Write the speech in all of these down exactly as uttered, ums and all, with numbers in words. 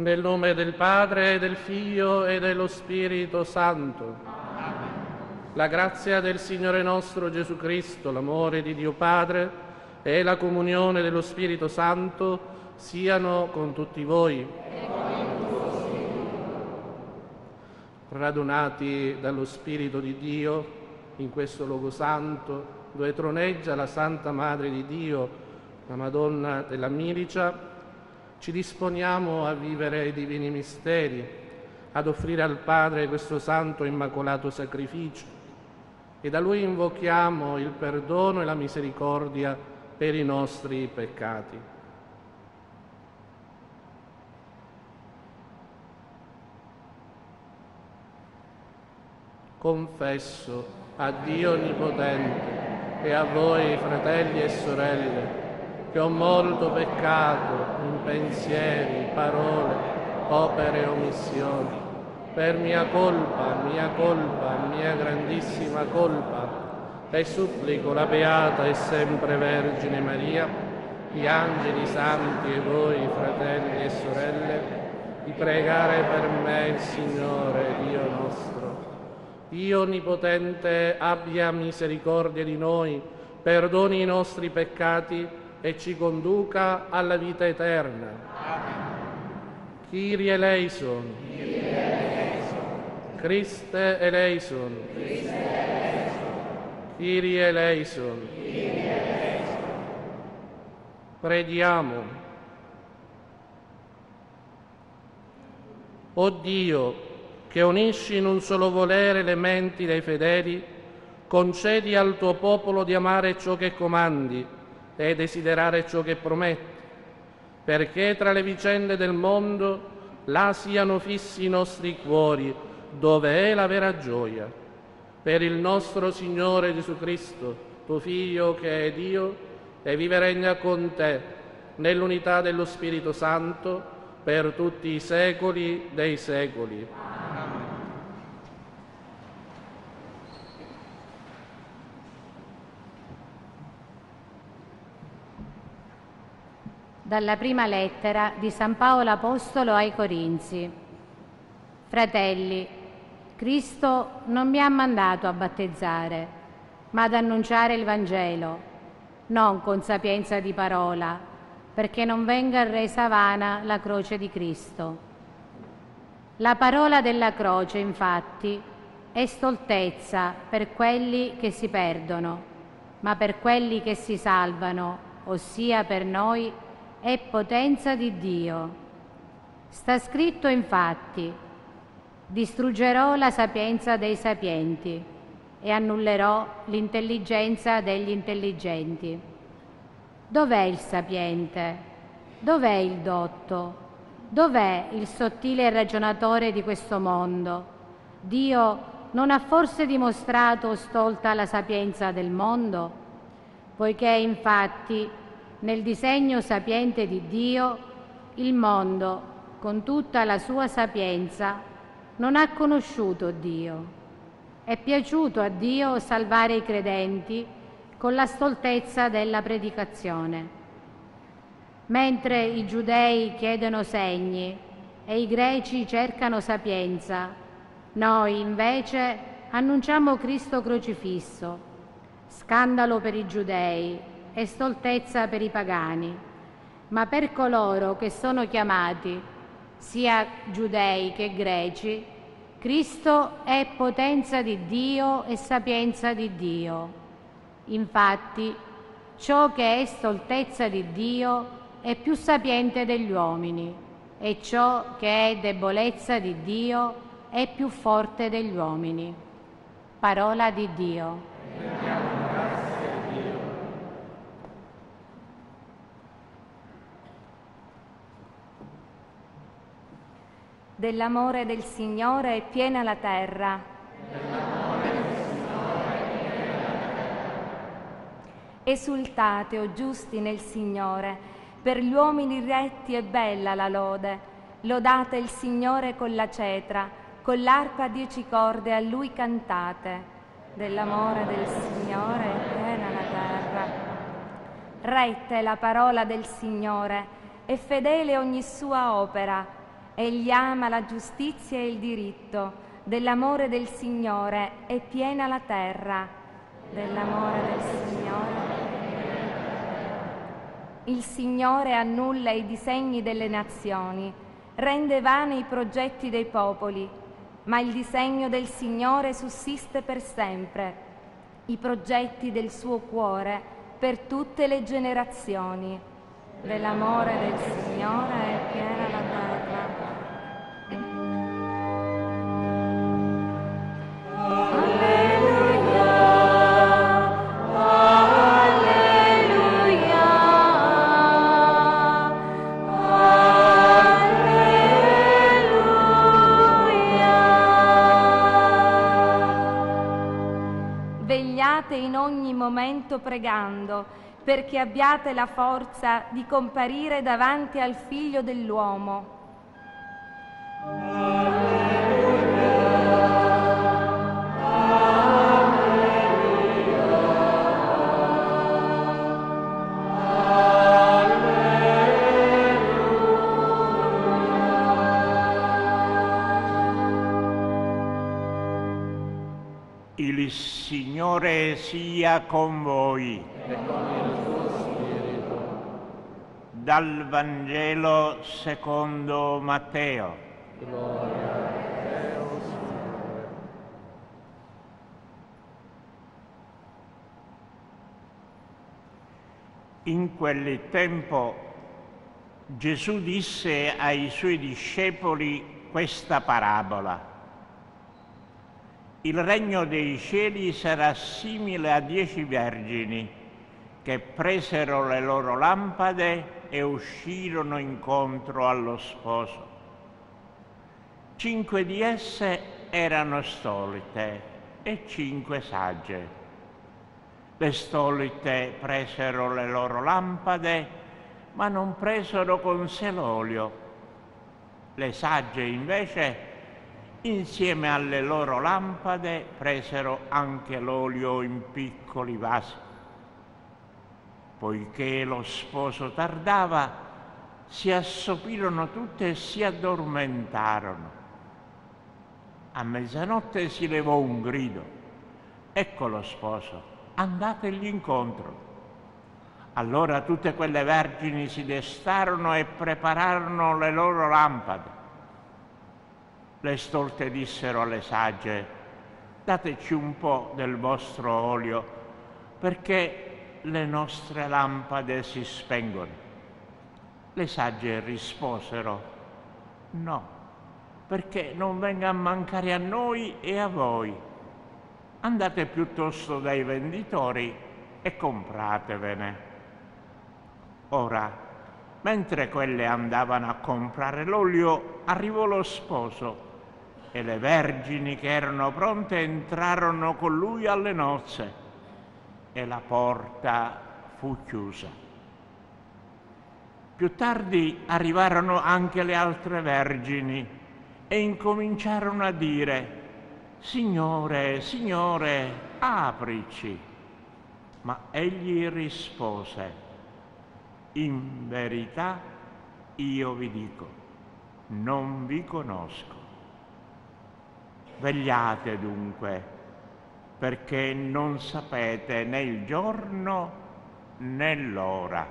Nel nome del Padre, del Figlio e dello Spirito Santo. Amen. La grazia del Signore nostro Gesù Cristo, l'amore di Dio Padre e la comunione dello Spirito Santo siano con tutti voi. E con il tuo spirito. Radunati dallo Spirito di Dio in questo luogo santo, dove troneggia la Santa Madre di Dio, la Madonna della Milicia, ci disponiamo a vivere i divini misteri, ad offrire al Padre questo santo immacolato sacrificio e da Lui invochiamo il perdono e la misericordia per i nostri peccati. Confesso a Dio Onnipotente e a voi, fratelli e sorelle, che ho molto peccato in pensieri, parole, opere e omissioni, per mia colpa, mia colpa, mia grandissima colpa, e supplico la Beata e sempre Vergine Maria, gli angeli santi e voi, fratelli e sorelle, di pregare per me il Signore, Dio nostro. Dio Onnipotente abbia misericordia di noi, perdoni i nostri peccati e ci conduca alla vita eterna. Amen. Kyrie eleison. Kyrie eleison. Christe eleison. Christe eleison. Kyrie eleison. Kyrie eleison. Preghiamo. O Dio, che unisci in un solo volere le menti dei fedeli, concedi al tuo popolo di amare ciò che comandi e desiderare ciò che prometti, perché tra le vicende del mondo là siano fissi i nostri cuori, dove è la vera gioia. Per il nostro Signore Gesù Cristo, tuo Figlio che è Dio, e vive e regna con te, nell'unità dello Spirito Santo, per tutti i secoli dei secoli. Dalla prima lettera di San Paolo Apostolo ai Corinzi. Fratelli, Cristo non mi ha mandato a battezzare, ma ad annunciare il Vangelo, non con sapienza di parola, perché non venga resa vana la croce di Cristo. La parola della croce, infatti, è stoltezza per quelli che si perdono, ma per quelli che si salvano, ossia per noi, è potenza di Dio. Sta scritto infatti: distruggerò la sapienza dei sapienti e annullerò l'intelligenza degli intelligenti. Dov'è il sapiente? Dov'è il dotto? Dov'è il sottile ragionatore di questo mondo? Dio non ha forse dimostrato stolta la sapienza del mondo? Poiché infatti nel disegno sapiente di Dio, il mondo, con tutta la sua sapienza, non ha conosciuto Dio. È piaciuto a Dio salvare i credenti con la stoltezza della predicazione. Mentre i giudei chiedono segni e i greci cercano sapienza, noi invece annunciamo Cristo crocifisso, scandalo per i giudei e stoltezza per i pagani, ma per coloro che sono chiamati, sia giudei che greci, Cristo è potenza di Dio e sapienza di Dio. Infatti, ciò che è stoltezza di Dio è più sapiente degli uomini, e ciò che è debolezza di Dio è più forte degli uomini. Parola di Dio. Dell'amore del Signore è piena la terra. Dell'amore del Signore è piena la terra. Esultate, o giusti nel Signore, per gli uomini retti è bella la lode. Lodate il Signore con la cetra, con l'arpa a dieci corde a Lui cantate. Dell'amore del Signore è piena la terra. Retta è la parola del Signore, e fedele ogni sua opera. Egli ama la giustizia e il diritto. Dell'amore del Signore è piena la terra. Dell'amore del Signore. Il Signore annulla i disegni delle nazioni, rende vani i progetti dei popoli, ma il disegno del Signore sussiste per sempre, i progetti del suo cuore per tutte le generazioni. Dell'amore del Signore è piena la terra. In ogni momento pregando, perché abbiate la forza di comparire davanti al Figlio dell'uomo. Il Signore sia con voi. E con il tuo spirito. Dal Vangelo secondo Matteo. Gloria a te, o Signore. In quel tempo Gesù disse ai suoi discepoli questa parabola. Il regno dei cieli sarà simile a dieci vergini che presero le loro lampade e uscirono incontro allo sposo. Cinque di esse erano stolite e cinque sagge. Le stolite presero le loro lampade, ma non presero con sé l'olio. Le sagge invece, insieme alle loro lampade, presero anche l'olio in piccoli vasi. Poiché lo sposo tardava, si assopirono tutte e si addormentarono. A mezzanotte si levò un grido: ecco lo sposo, andategli incontro. Allora tutte quelle vergini si destarono e prepararono le loro lampade. Le stolte dissero alle sagge: dateci un po' del vostro olio, perché le nostre lampade si spengono. Le sagge risposero: no, perché non venga a mancare a noi e a voi. Andate piuttosto dai venditori e compratevene. Ora, mentre quelle andavano a comprare l'olio, arrivò lo sposo e le vergini che erano pronte entrarono con lui alle nozze e la porta fu chiusa. Più tardi arrivarono anche le altre vergini e incominciarono a dire: Signore, Signore, aprici. Ma egli rispose: in verità io vi dico, non vi conosco. Vegliate dunque, perché non sapete né il giorno né l'ora.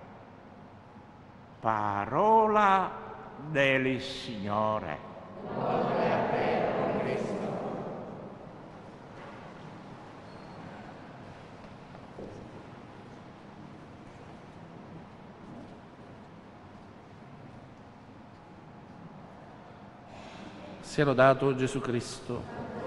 Parola del Signore. Gloria a te, o Cristo. Sia lodato Gesù Cristo.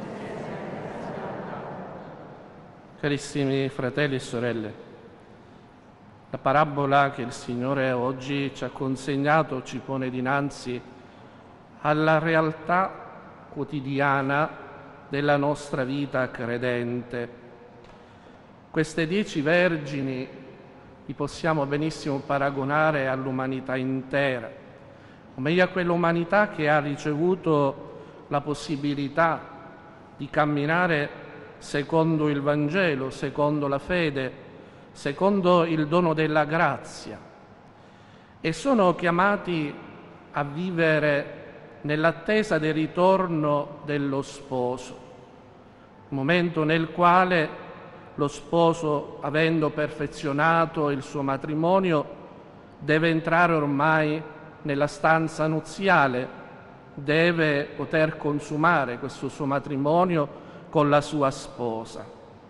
Carissimi fratelli e sorelle, la parabola che il Signore oggi ci ha consegnato ci pone dinanzi alla realtà quotidiana della nostra vita credente. Queste dieci vergini li possiamo benissimo paragonare all'umanità intera, o meglio a quell'umanità che ha ricevuto la possibilità di camminare secondo il Vangelo, secondo la fede, secondo il dono della grazia, e sono chiamati a vivere nell'attesa del ritorno dello sposo, momento nel quale lo sposo, avendo perfezionato il suo matrimonio, deve entrare ormai nella stanza nuziale, deve poter consumare questo suo matrimonio con la sua sposa.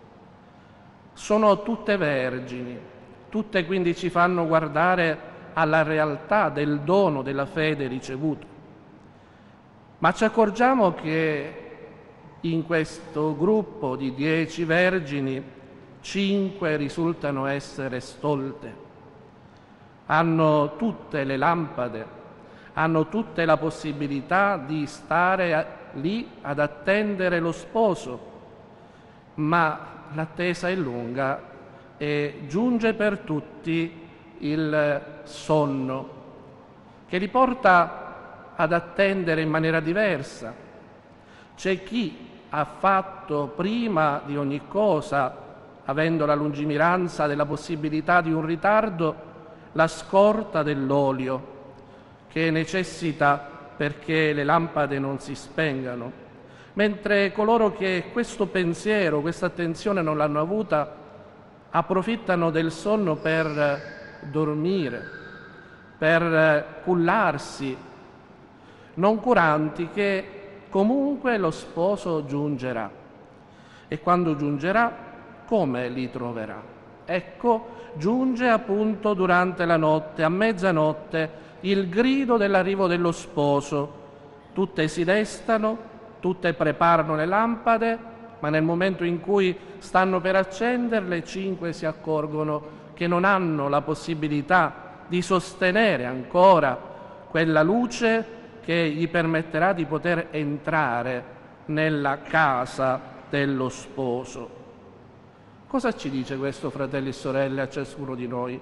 Sono tutte vergini, tutte quindi ci fanno guardare alla realtà del dono della fede ricevuto. Ma ci accorgiamo che in questo gruppo di dieci vergini, cinque risultano essere stolte. Hanno tutte le lampade, hanno tutte la possibilità di stare a, lì ad attendere lo sposo, ma l'attesa è lunga e giunge per tutti il sonno, che li porta ad attendere in maniera diversa. C'è chi ha fatto prima di ogni cosa, avendo la lungimiranza della possibilità di un ritardo, la scorta dell'olio che necessita perché le lampade non si spengano, mentre coloro che questo pensiero, questa attenzione non l'hanno avuta, approfittano del sonno per dormire, per cullarsi, non curanti che comunque lo sposo giungerà. E quando giungerà, come li troverà? Ecco, giunge appunto durante la notte, a mezzanotte, il grido dell'arrivo dello sposo. Tutte si destano, tutte preparano le lampade, ma nel momento in cui stanno per accenderle, cinque si accorgono che non hanno la possibilità di sostenere ancora quella luce che gli permetterà di poter entrare nella casa dello sposo. Cosa ci dice questo, fratelli e sorelle, a ciascuno di noi?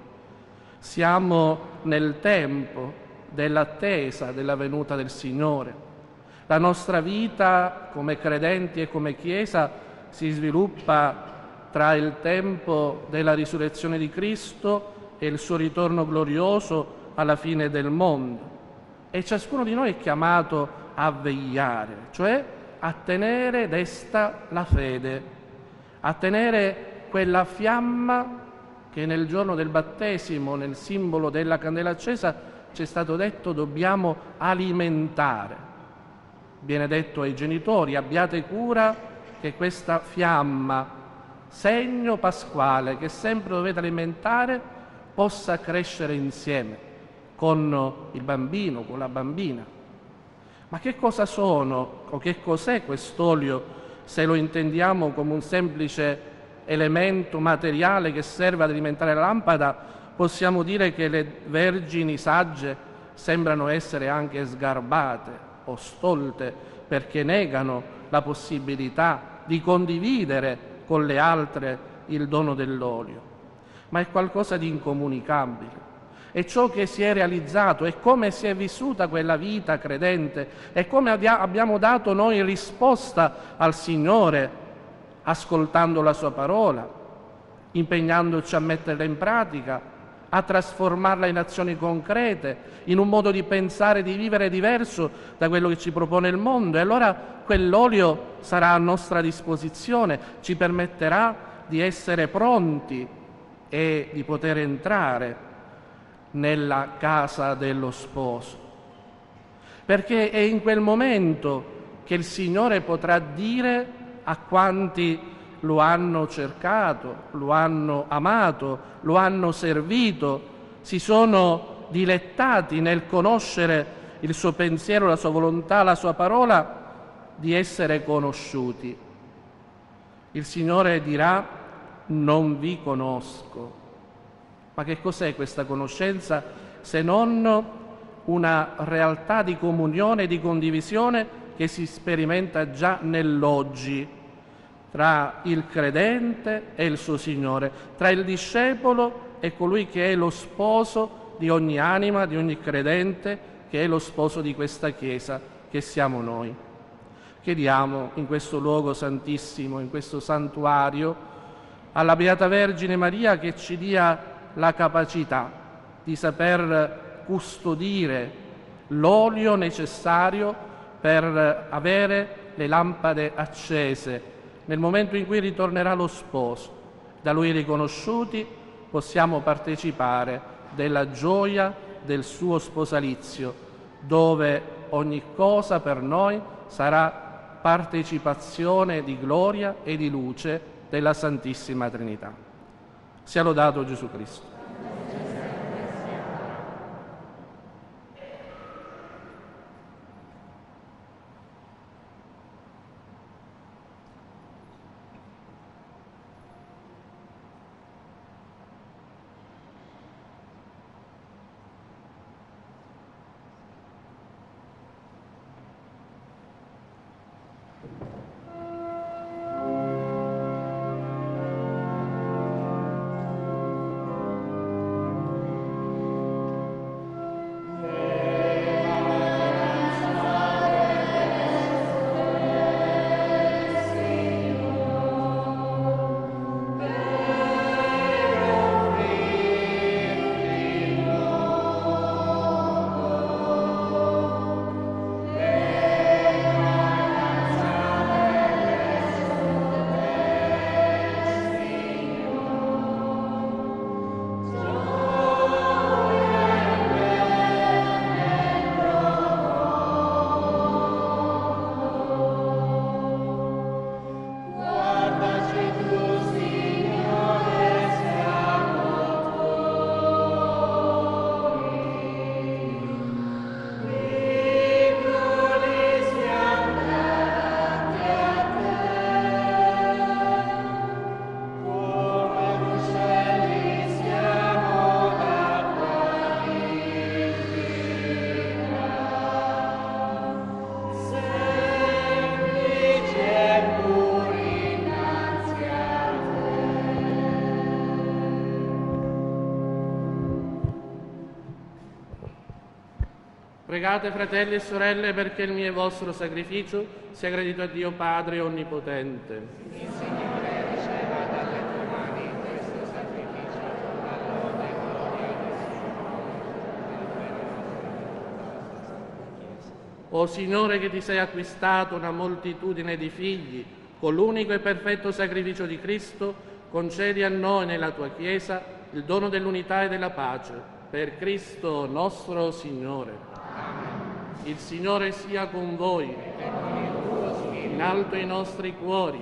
Siamo nel tempo dell'attesa della venuta del Signore. La nostra vita come credenti e come Chiesa si sviluppa tra il tempo della risurrezione di Cristo e il suo ritorno glorioso alla fine del mondo. E ciascuno di noi è chiamato a vegliare, cioè a tenere desta la fede, a tenere quella fiamma che nel giorno del battesimo, nel simbolo della candela accesa, ci è stato detto dobbiamo alimentare. Viene detto ai genitori: abbiate cura che questa fiamma, segno pasquale che sempre dovete alimentare, possa crescere insieme con il bambino, con la bambina. Ma che cosa sono o che cos'è quest'olio, se lo intendiamo come un semplice elemento materiale che serve ad alimentare la lampada? Possiamo dire che le vergini sagge sembrano essere anche sgarbate o stolte, perché negano la possibilità di condividere con le altre il dono dell'olio. Ma è qualcosa di incomunicabile. È ciò che si è realizzato, è come si è vissuta quella vita credente, è come abbiamo dato noi risposta al Signore, ascoltando la Sua parola, impegnandoci a metterla in pratica, a trasformarla in azioni concrete, in un modo di pensare e di vivere diverso da quello che ci propone il mondo. E allora quell'olio sarà a nostra disposizione, ci permetterà di essere pronti e di poter entrare nella casa dello sposo, perché è in quel momento che il Signore potrà dire a quanti lo hanno cercato, lo hanno amato, lo hanno servito, si sono dilettati nel conoscere il suo pensiero, la sua volontà, la sua parola, di essere conosciuti. Il Signore dirà: non vi conosco. Ma che cos'è questa conoscenza se non una realtà di comunione e di condivisione che si sperimenta già nell'oggi tra il credente e il suo Signore, tra il discepolo e colui che è lo sposo di ogni anima, di ogni credente, che è lo sposo di questa Chiesa, che siamo noi. Chiediamo in questo luogo santissimo, in questo santuario, alla Beata Vergine Maria che ci dia la capacità di saper custodire l'olio necessario per avere le lampade accese nel momento in cui ritornerà lo sposo. Da Lui riconosciuti possiamo partecipare della gioia del suo sposalizio, dove ogni cosa per noi sarà partecipazione di gloria e di luce della Santissima Trinità. Sia lodato Gesù Cristo. Pregate, fratelli e sorelle, perché il mio e vostro sacrificio sia gradito a Dio Padre Onnipotente. Il Signore riceva dalle tue mani questo sacrificio alla lode e gloria del suo. O Signore, che ti sei acquistato una moltitudine di figli con l'unico e perfetto sacrificio di Cristo, concedi a noi nella tua Chiesa il dono dell'unità e della pace. Per Cristo nostro Signore. Il Signore sia con voi. In alto i nostri cuori.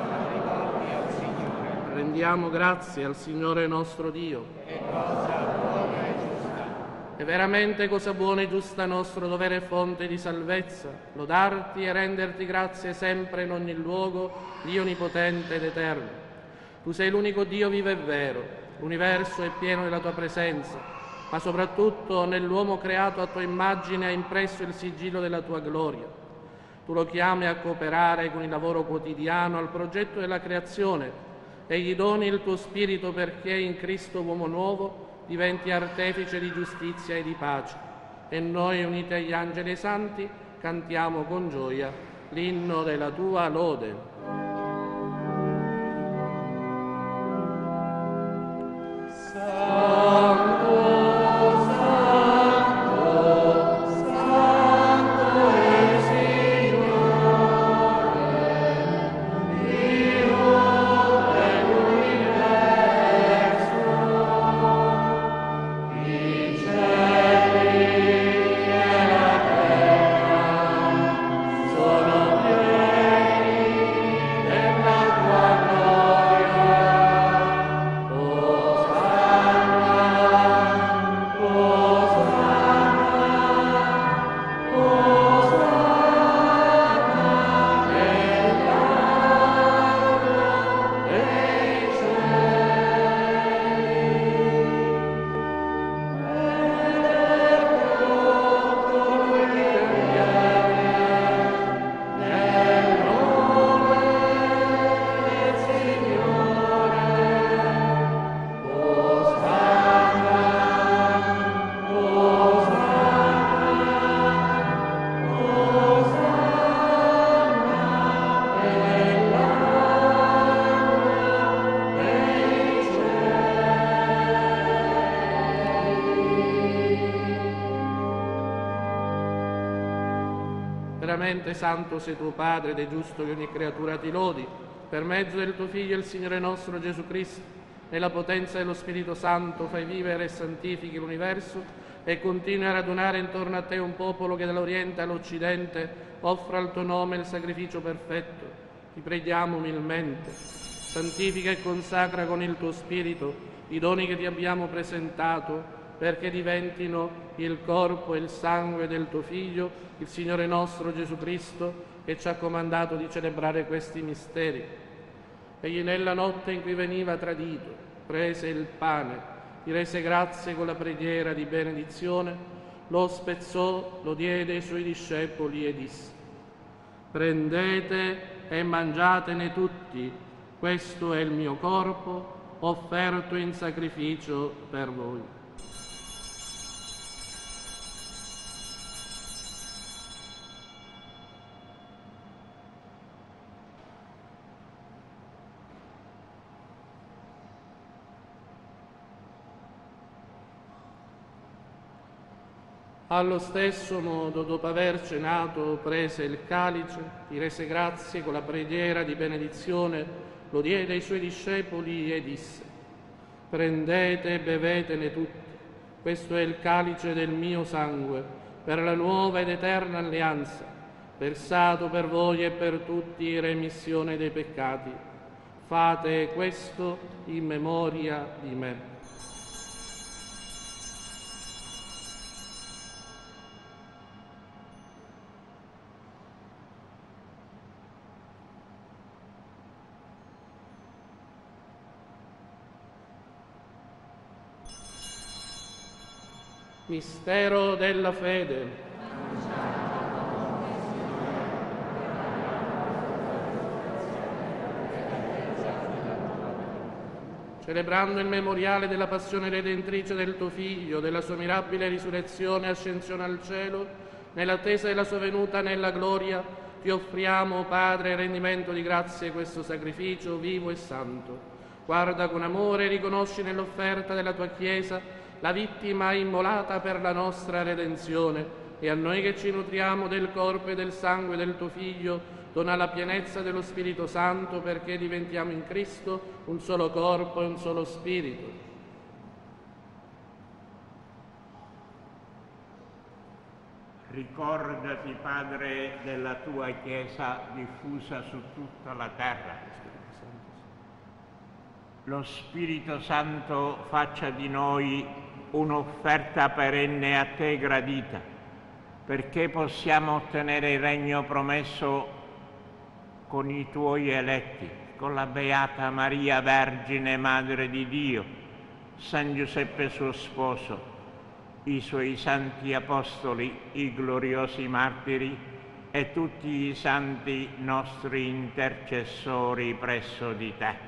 Rendiamo grazie al Signore nostro Dio. È cosa buona e giusta. È veramente cosa buona e giusta nostro dovere e fonte di salvezza, lodarti e renderti grazie sempre in ogni luogo, Dio onnipotente ed eterno. Tu sei l'unico Dio vivo e vero, l'universo è pieno della tua presenza, ma soprattutto nell'uomo creato a tua immagine hai impresso il sigillo della tua gloria. Tu lo chiami a cooperare con il lavoro quotidiano al progetto della creazione e gli doni il tuo spirito perché in Cristo uomo nuovo diventi artefice di giustizia e di pace. E noi, uniti agli angeli e santi, cantiamo con gioia l'inno della tua lode. Sono pieni veramente santo sei tuo Padre ed è giusto che ogni creatura ti lodi, per mezzo del tuo Figlio, il Signore nostro Gesù Cristo, nella potenza dello Spirito Santo fai vivere e santifichi l'universo e continui a radunare intorno a te un popolo che dall'Oriente all'Occidente offra al tuo nome il sacrificio perfetto. Ti preghiamo umilmente, santifica e consacra con il tuo Spirito i doni che ti abbiamo presentato, perché diventino il corpo e il sangue del tuo Figlio, il Signore nostro Gesù Cristo, che ci ha comandato di celebrare questi misteri. Egli nella notte in cui veniva tradito prese il pane, ti rese grazie con la preghiera di benedizione, lo spezzò, lo diede ai suoi discepoli e disse: prendete e mangiatene tutti, questo è il mio corpo offerto in sacrificio per voi. Allo stesso modo, dopo aver cenato, prese il calice, ti rese grazie con la preghiera di benedizione, lo diede ai suoi discepoli e disse: prendete e bevetene tutti, questo è il calice del mio sangue, per la nuova ed eterna alleanza, versato per voi e per tutti in remissione dei peccati. Fate questo in memoria di me. Mistero della fede. Celebrando il memoriale della passione redentrice del tuo Figlio, della sua mirabile risurrezione e ascensione al cielo, nell'attesa della sua venuta nella gloria, ti offriamo, Padre, in rendimento di grazie questo sacrificio vivo e santo. Guarda con amore e riconosci nell'offerta della tua Chiesa la vittima immolata per la nostra redenzione, e a noi che ci nutriamo del corpo e del sangue del tuo Figlio, dona la pienezza dello Spirito Santo, perché diventiamo in Cristo un solo corpo e un solo Spirito. Ricordati, Padre, della tua Chiesa diffusa su tutta la terra. Lo Spirito Santo faccia di noi un'offerta perenne a te gradita, perché possiamo ottenere il regno promesso con i tuoi eletti, con la Beata Maria Vergine, Madre di Dio, San Giuseppe suo sposo, i suoi santi apostoli, i gloriosi martiri e tutti i santi nostri intercessori presso di te.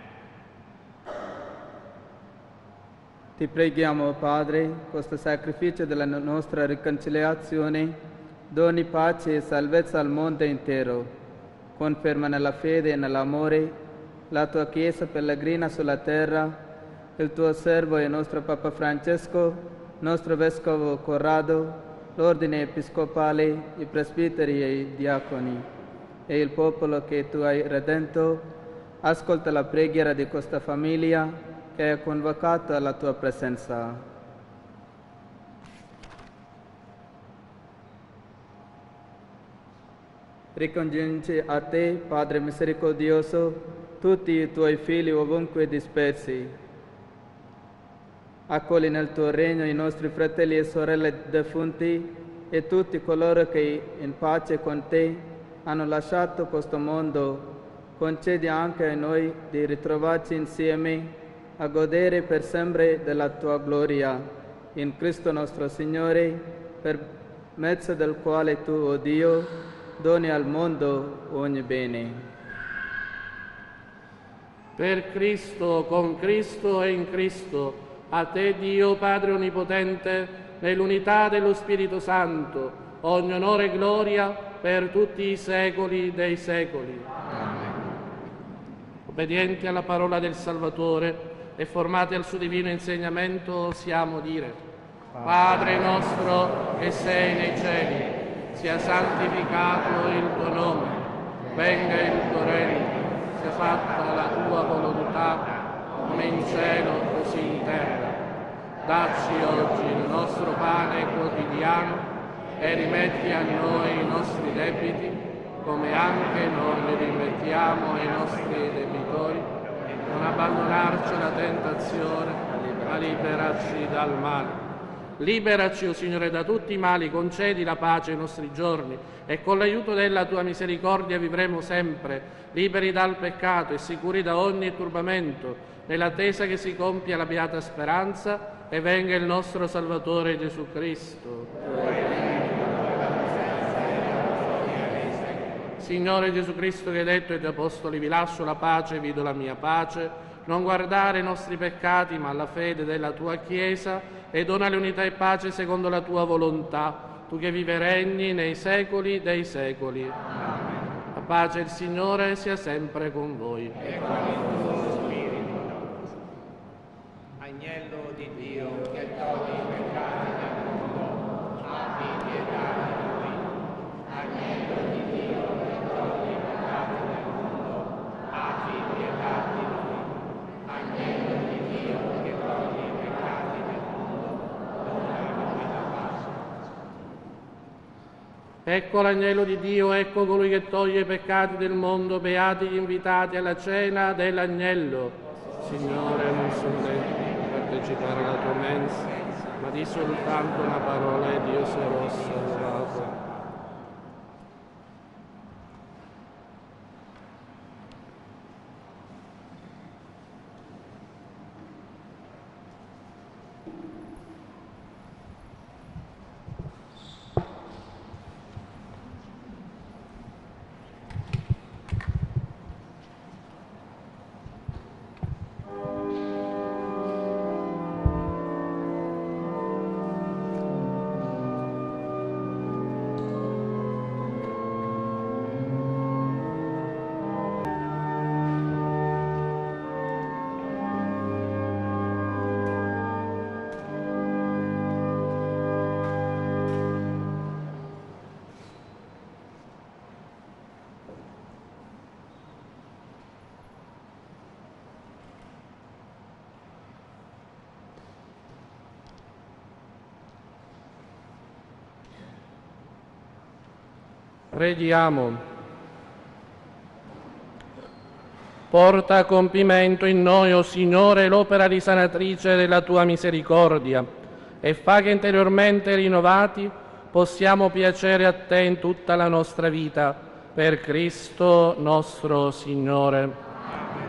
Ti preghiamo, Padre, questo sacrificio della nostra riconciliazione doni pace e salvezza al mondo intero. Conferma nella fede e nell'amore la tua Chiesa pellegrina sulla terra, il tuo servo e nostro Papa Francesco, nostro Vescovo Corrado, l'ordine episcopale, i presbiteri e i diaconi e il popolo che tu hai redento. Ascolta la preghiera di questa famiglia che è convocata alla tua presenza. Ricongiungi a te, Padre misericordioso, tutti i tuoi figli ovunque dispersi. Accogli nel tuo regno i nostri fratelli e sorelle defunti e tutti coloro che in pace con te hanno lasciato questo mondo. Concedi anche a noi di ritrovarci insieme a godere per sempre della tua gloria, in Cristo nostro Signore, per mezzo del quale tu, o Dio, doni al mondo ogni bene. Per Cristo, con Cristo e in Cristo, a te Dio Padre Onnipotente, nell'unità dello Spirito Santo, ogni onore e gloria per tutti i secoli dei secoli. Amen. Obbedienti alla parola del Salvatore e formati al suo divino insegnamento, osiamo dire: Padre nostro che sei nei cieli, sia santificato il tuo nome, venga il tuo regno, sia fatta la tua volontà, come in cielo così in terra. Dacci oggi il nostro pane quotidiano e rimetti a noi i nostri debiti, come anche noi li rimettiamo ai nostri debitori. Non abbandonarci alla tentazione, ma liberaci dal male. Liberaci, o Signore, da tutti i mali, concedi la pace ai nostri giorni e con l'aiuto della tua misericordia vivremo sempre, liberi dal peccato e sicuri da ogni turbamento, nell'attesa che si compia la beata speranza e venga il nostro Salvatore Gesù Cristo. Signore Gesù Cristo, che hai detto ai tuoi apostoli: vi lascio la pace, vi do la mia pace, non guardare i nostri peccati, ma alla fede della tua Chiesa, e dona l'unità e pace secondo la tua volontà, tu che vive e regni nei secoli dei secoli. Amen. La pace del Signore sia sempre con voi. E con il tuo spirito. Agnello di Dio, che togli i peccati del mondo, abbi pietà di noi. Agnello di Dio, che togli i peccati del mondo, abbi pietà di noi. Agnello di Dio, che togli i peccati del mondo, dona a noi la pace. Ecco l'agnello di Dio, ecco colui che toglie i peccati del mondo, beati gli invitati alla cena dell'agnello. Signore, non sono degno di partecipare alla tua mensa, ma di soltanto una parola ed io sarò salvato. Preghiamo. Porta a compimento in noi, o Signore, l'opera risanatrice della tua misericordia e fa che interiormente rinnovati possiamo piacere a te in tutta la nostra vita, per Cristo nostro Signore. Amen.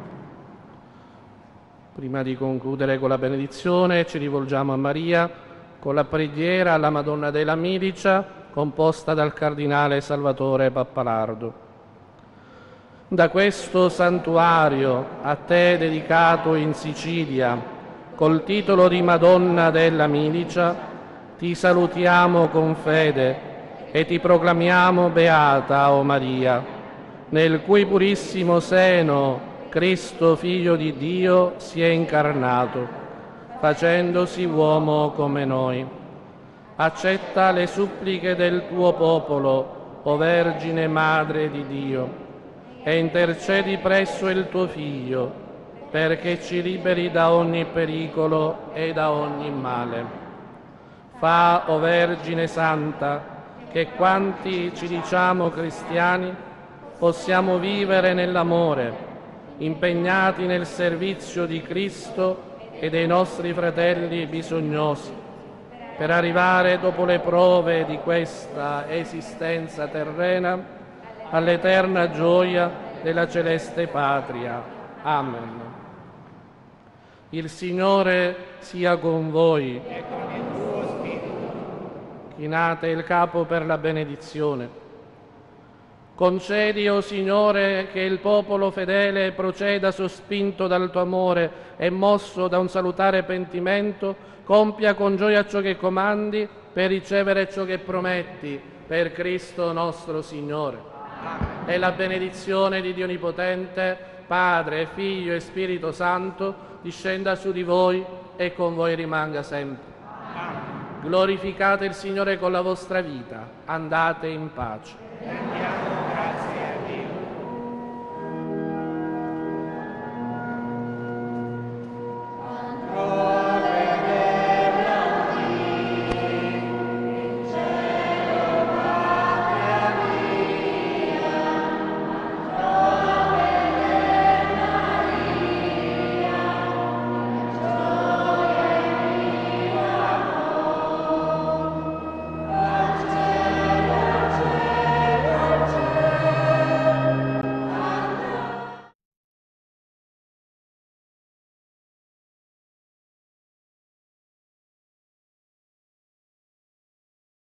Prima di concludere con la benedizione ci rivolgiamo a Maria con la preghiera alla Madonna della Milicia composta dal cardinale Salvatore Pappalardo. Da questo santuario a te dedicato in Sicilia, col titolo di Madonna della Milicia, ti salutiamo con fede e ti proclamiamo beata, o Maria, nel cui purissimo seno Cristo, Figlio di Dio, si è incarnato, facendosi uomo come noi. Accetta le suppliche del tuo popolo, o Vergine Madre di Dio, e intercedi presso il tuo Figlio, perché ci liberi da ogni pericolo e da ogni male. Fa, o Vergine Santa, che quanti ci diciamo cristiani possiamo vivere nell'amore, impegnati nel servizio di Cristo e dei nostri fratelli bisognosi, per arrivare, dopo le prove di questa esistenza terrena, all'eterna gioia della celeste patria. Amen. Il Signore sia con voi. E con il tuo spirito. Chinate il capo per la benedizione. Concedi, o Signore, che il popolo fedele proceda sospinto dal tuo amore e mosso da un salutare pentimento, compia con gioia ciò che comandi per ricevere ciò che prometti, per Cristo nostro Signore. Amen. E la benedizione di Dio Onnipotente, Padre, Figlio e Spirito Santo, discenda su di voi e con voi rimanga sempre. Amen. Glorificate il Signore con la vostra vita. Andate in pace.